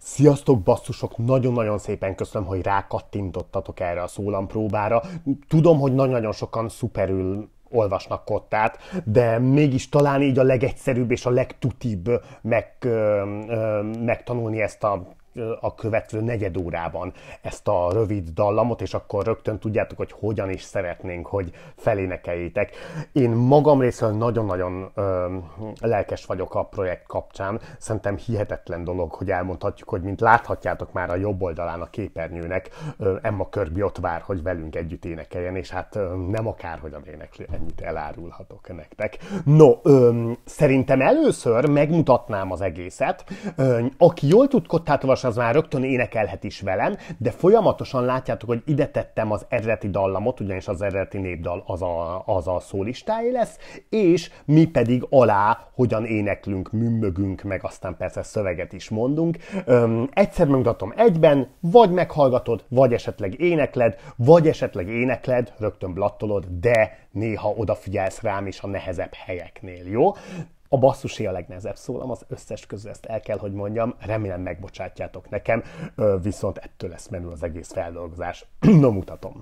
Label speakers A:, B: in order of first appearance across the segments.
A: Sziasztok, basszusok! Nagyon-nagyon szépen köszönöm, hogy rákattintottatok erre a szólampróbára. Tudom, hogy nagyon-nagyon sokan szuperül olvasnak kottát, de mégis talán így a legegyszerűbb és a legtutibb megtanulni ezt a következő negyed órában ezt a rövid dallamot, és akkor rögtön tudjátok, hogy hogyan is szeretnénk, hogy felénekeljétek. Én magam részéről nagyon-nagyon lelkes vagyok a projekt kapcsán. Szerintem hihetetlen dolog, hogy elmondhatjuk, hogy mint láthatjátok már a jobb oldalán a képernyőnek, Emma Kirkby ott vár, hogy velünk együtt énekeljen, és hát nem akárhogyan éneklő, ennyit elárulhatok nektek. No, szerintem először megmutatnám az egészet. Aki jól tud kottát olvasni, az már rögtön énekelhet is velem, de folyamatosan látjátok, hogy ide tettem az eredeti dallamot, ugyanis az eredeti népdal az a szólistáé lesz, és mi pedig alá hogyan éneklünk, műmögünk, meg aztán persze szöveget is mondunk. Egyszer megmutatom egyben, vagy meghallgatod, vagy esetleg énekled, rögtön blattolod, de néha odafigyelsz rám is a nehezebb helyeknél, jó? A basszusé a legnehezebb szólam, az összes közül ezt el kell, hogy mondjam, remélem megbocsátjátok nekem, viszont ettől lesz menő az egész feldolgozás. No, mutatom.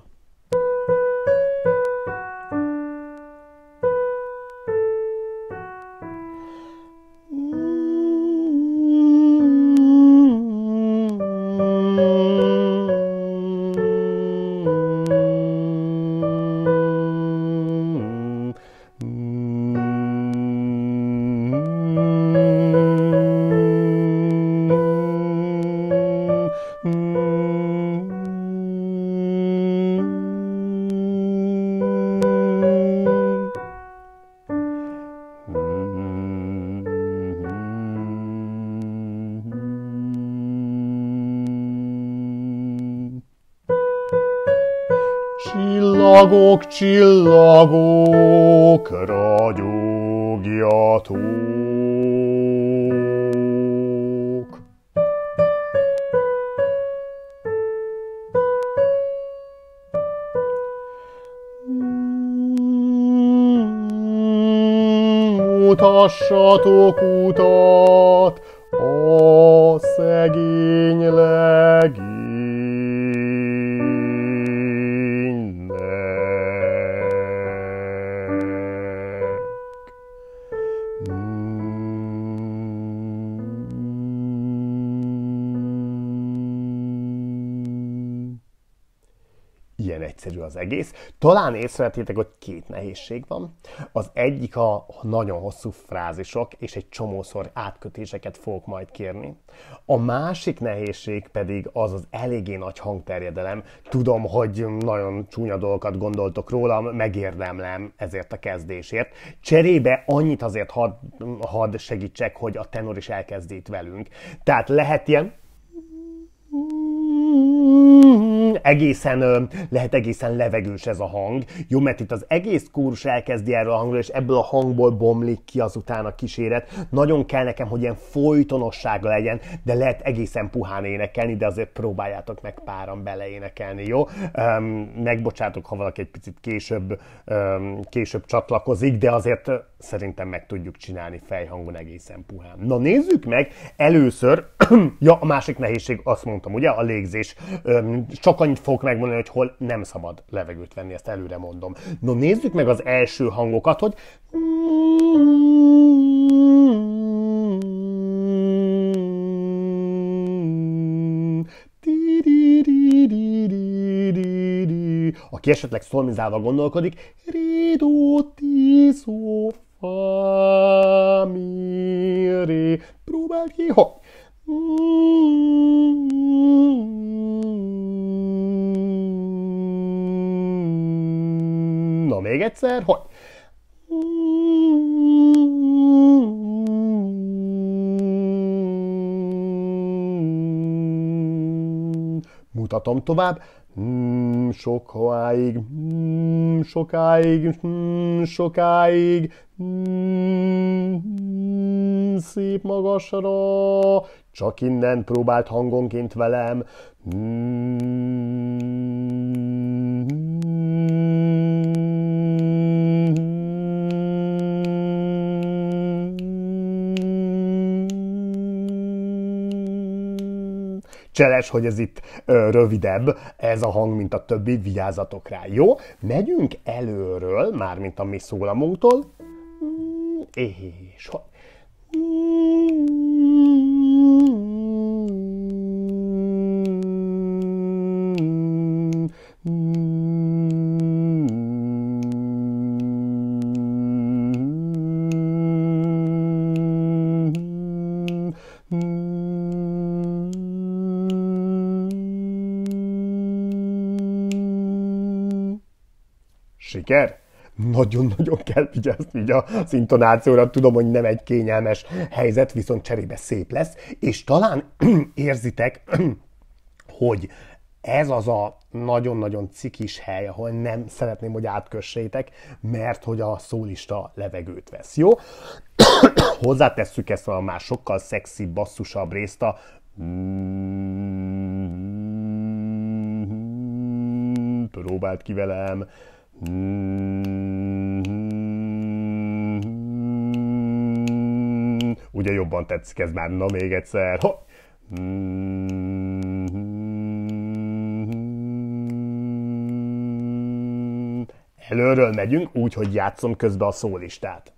A: Csillagok, csillagok, ragyogjatok! Mutassatok utat a szegény Ilyen egyszerű az egész. Talán észrevettétek, hogy két nehézség van. Az egyik a nagyon hosszú frázisok, és egy csomószor átkötéseket fogok majd kérni. A másik nehézség pedig az az eléggé nagy hangterjedelem. Tudom, hogy nagyon csúnya dolgokat gondoltok rólam, megérdemlem ezért a kezdésért. Cserébe annyit azért hadd segítsek, hogy a tenor is elkezd itt velünk. Tehát lehet ilyen lehet egészen levegős ez a hang. Jó, mert itt az egész kórus elkezdi erről a hangról, és ebből a hangból bomlik ki azután a kíséret. Nagyon kell nekem, hogy ilyen folytonossága legyen, de lehet egészen puhán énekelni, de azért próbáljátok meg páran beleénekelni, jó? Megbocsátok, ha valaki egy picit később csatlakozik, de azért szerintem meg tudjuk csinálni fejhangon egészen puhán. Na nézzük meg először, ja, a másik nehézség, azt mondtam, ugye, a légzés. Csak annyit fogok megmondani, hogy hol nem szabad levegőt venni, ezt előre mondom. No, nézzük meg az első hangokat, hogy aki esetleg szolmizálva gondolkodik, ridó, tiszó, fa, mi, ré, próbáld ki, hogy na, még egyszer, hogy mutatom tovább. Sokáig, sokáig, szép magasra, csak innen próbált hangonként velem. cseles, hogy ez itt rövidebb, ez a hang, mint a többi, vigyázzatok rá, jó? Megyünk előről, mármint a mi szólamunktól, és siker? Nagyon-nagyon kell vigyázni így az intonációra. Tudom, hogy nem egy kényelmes helyzet, viszont cserébe szép lesz. És talán érzitek, hogy ez az a nagyon-nagyon cikis hely, ahol nem szeretném, hogy átkössétek, mert hogy a szólista levegőt vesz, jó? Hozzátesszük ezt a már sokkal szexibb, basszusabb részt a próbáld ki velem. Ugye jobban tetszik ez már, na még egyszer. Előről megyünk, úgy, hogy játszom közben a szólistát.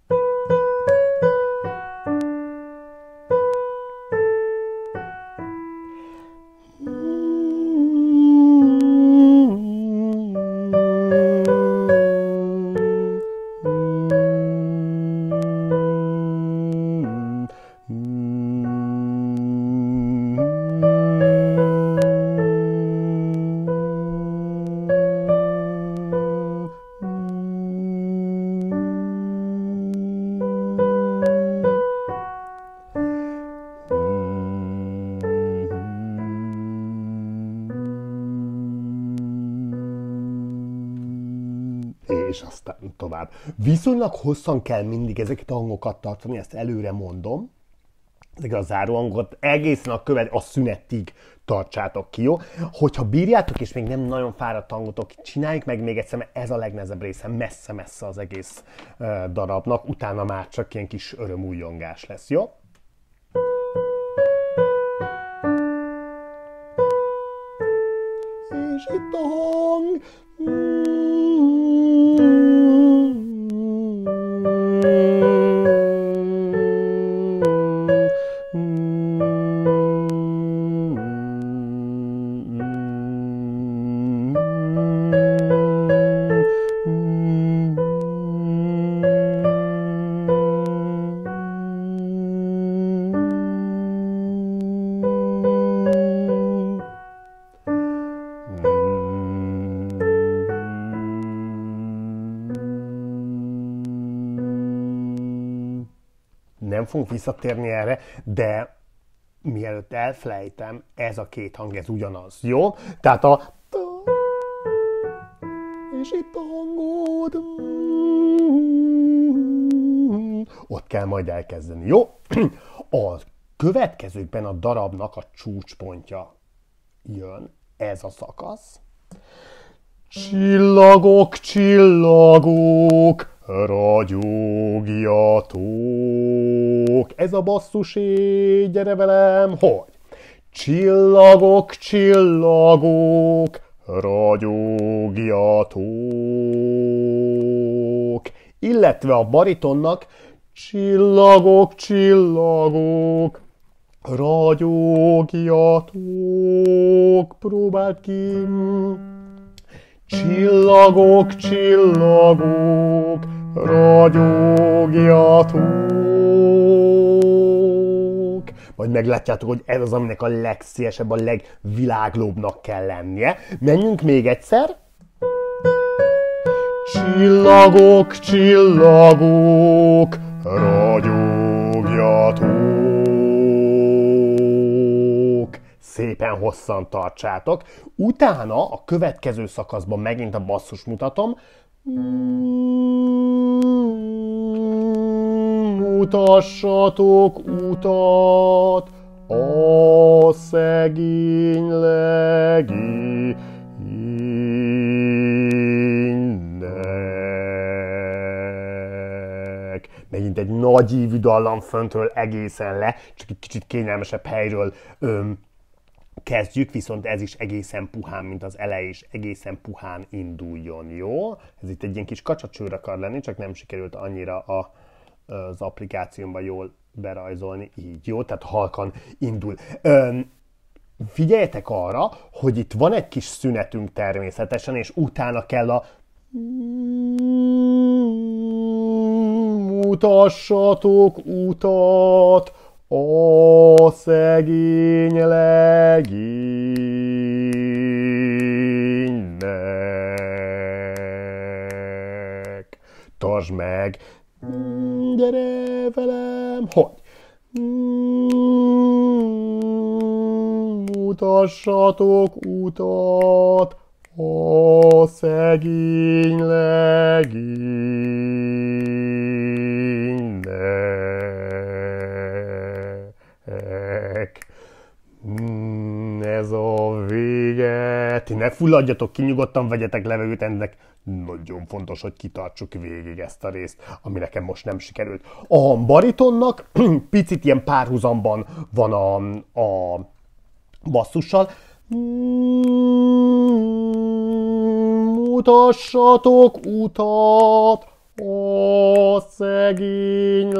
A: És aztán tovább. Viszonylag hosszan kell mindig ezeket a hangokat tartani, ezt előre mondom. Ezeket a záróhangokat egészen a szünetig tartsátok ki, jó? Hogyha bírjátok, és még nem nagyon fáradt hangotok, csináljuk meg még egyszer, mert ez a legnehezebb része, messze-messze az egész darabnak, utána már csak ilyen kis örömújjongás lesz, jó? És itt a hang... Nem fogunk visszatérni erre, de mielőtt elfelejtem, ez a két hang, ez ugyanaz, jó? Tehát a... És itt a hangod... Ott kell majd elkezdeni, jó? A következőkben a darabnak a csúcspontja jön, ez a szakasz. Csillagok, csillagok, ragyogjatok. Ez a basszusé, gyere velem, hogy? Csillagok, csillagok, ragyogjatok. Illetve a baritonnak csillagok, csillagok, ragyogjatok. Próbáld ki. Csillagok, csillagok, ragyogjatok. Majd meglátjátok, hogy ez az, aminek a legszélesebb, a legviláglóbbnak kell lennie. Menjünk még egyszer. Csillagok, csillagok, ragyogjatok. Szépen hosszan tartsátok. Utána a következő szakaszban megint a basszus mutatom. Mutassatok utat a szegény legénynek. Megint egy nagy ívű dallam föntről egészen le, csak egy kicsit kényelmesebb helyről kezdjük, viszont ez is egészen puhán, mint az eleje is, egészen puhán induljon, jó? Ez itt egy ilyen kis kacsacsőr akar lenni, csak nem sikerült annyira az applikációmban jól berajzolni, így jó, tehát halkan indul. Figyeljetek arra, hogy itt van egy kis szünetünk természetesen, és utána kell a mutassatok utat a szegény legénynek. Tartsd meg! Gyere velem! Hogy? Mutassatok utat a szegény legénynek. Ez a vége. Ti ne fulladjatok ki, nyugodtan vegyetek levegőt, ennek nagyon fontos, hogy kitartsuk végig ezt a részt, ami nekem most nem sikerült. A baritonnak picit ilyen párhuzamban van a basszussal. Mutassatok utat a szegény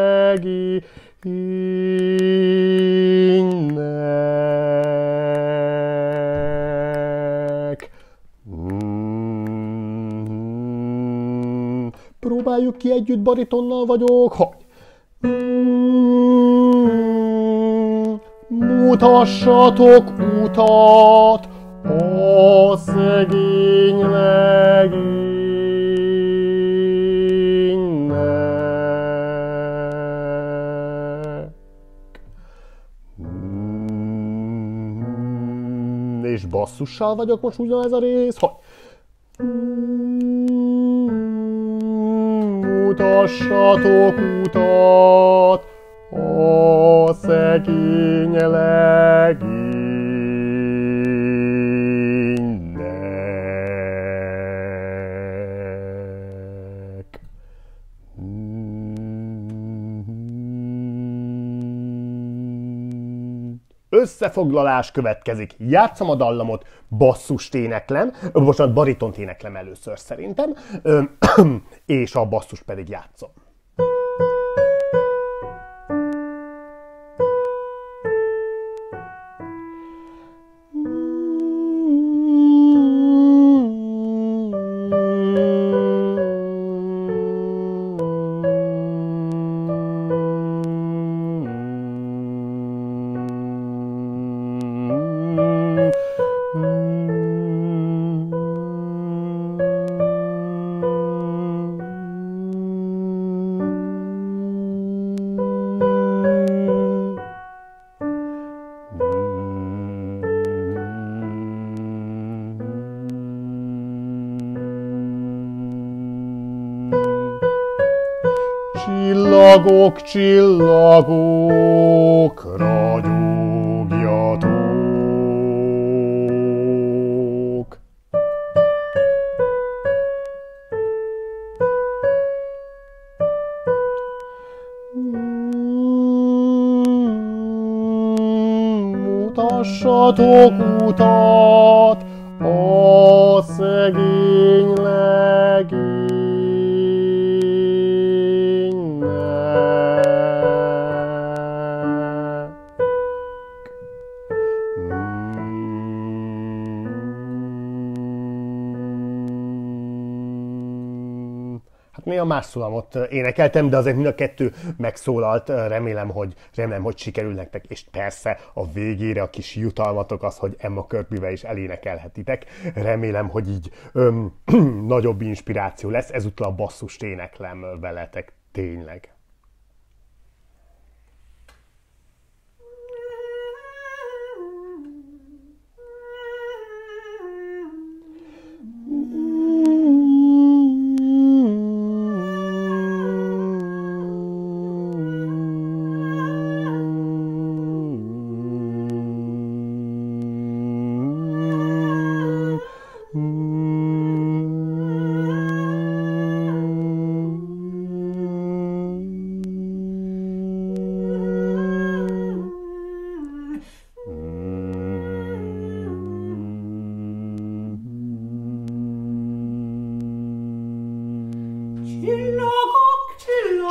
A: legénynek. Próbáljuk ki együtt, baritonnal vagyok. Hogy? Mutassatok utat a szegény legénynek. És basszussal vagyok most ugyanez a rész, hogy mutassatok utat a szegény legénynek. Összefoglalás következik. Játszom a dallamot, basszust éneklem, bocsánat, baritont éneklem először szerintem, és a basszust pedig játszom. Csillagok, csillagok, ragyogjatok. Mutassatok utat a szegény legénynek. Hát néha más szólamot énekeltem, de azért mind a kettő megszólalt. Remélem, hogy sikerül nektek, és persze a végére a kis jutalmatok az, hogy Emma Kirkbyvel is elénekelhetitek. Remélem, hogy így nagyobb inspiráció lesz. Ezúttal a basszust éneklem veletek tényleg.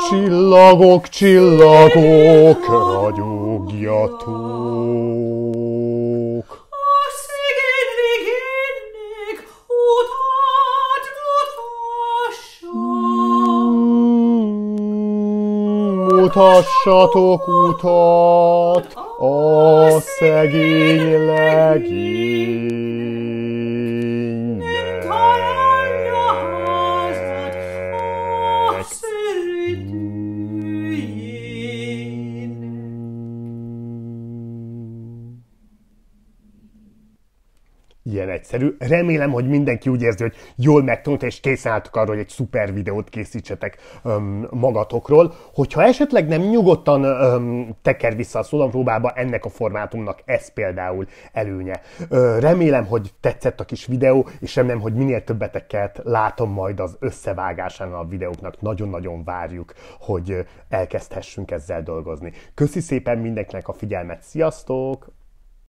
A: Csillagok, csillagok, ragyogjatok.
B: A szegény végénnek utat
A: Mutassatok utat a szegény legénynek.
B: találja házat a szeretőjének.
A: Ilyen egyszerű. Remélem, hogy mindenki úgy érzi, hogy jól megtanult, és készen álltok arra, hogy egy szuper videót készítsetek magatokról. Hogyha esetleg nem, nyugodtan teker vissza a szólampróbába, ennek a formátumnak ez például előnye. Remélem, hogy tetszett a kis videó, és remélem, hogy minél többeteket látom majd az összevágásán a videóknak. Nagyon-nagyon várjuk, hogy elkezdhessünk ezzel dolgozni. Köszi szépen mindenkinek a figyelmet, sziasztok!